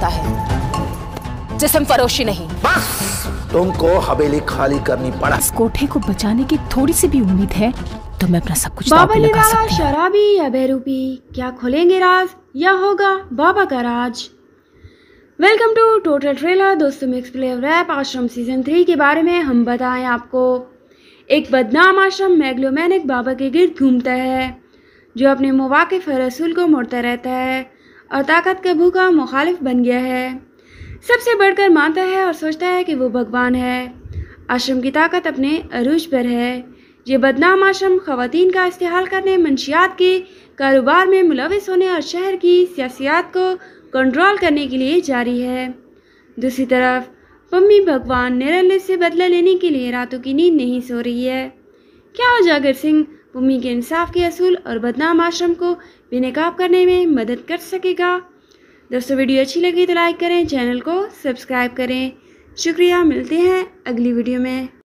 चाहता है, जिस्म फरोशी नहीं। बस तुमको हवेली खाली करनी पड़ा। इस कोठे को बचाने की थोड़ी सी भी उम्मीद है तो मैं अपना सब कुछ बाबा ने रहा शराबी या बेरूपी, क्या खोलेंगे राज या होगा बाबा का राज। Welcome to total trailer. दोस्तों mix flavour rap Aashram season 3 के बारे में हम बताएं आपको। एक बदनाम आश्रम मेगलोमैनिक बाबा के गिर्द घूमता है जो अपने मुवाकिफ रसूल को मोड़ता रहता है और ताकत का भूखा मुखालिफ बन गया है। सबसे बढ़कर मानता है और सोचता है कि वो भगवान है। आश्रम की ताकत अपने अरूज पर है। ये बदनाम आश्रम ख़वातीन का इस्तेहाल करने, मंशियात के कारोबार में मुलविस होने और शहर की सियासियात को कंट्रोल करने के लिए जारी है। दूसरी तरफ पम्मी भगवान निरंतर से बदला लेने के लिए रातों की नींद नहीं सो रही है। क्या उजागर सिंह पम्मी के इंसाफ के असूल और बदनाम आश्रम को बेनकाब करने में मदद कर सकेगा? दोस्तों वीडियो अच्छी लगी तो लाइक करें, चैनल को सब्सक्राइब करें। शुक्रिया, मिलते हैं अगली वीडियो में।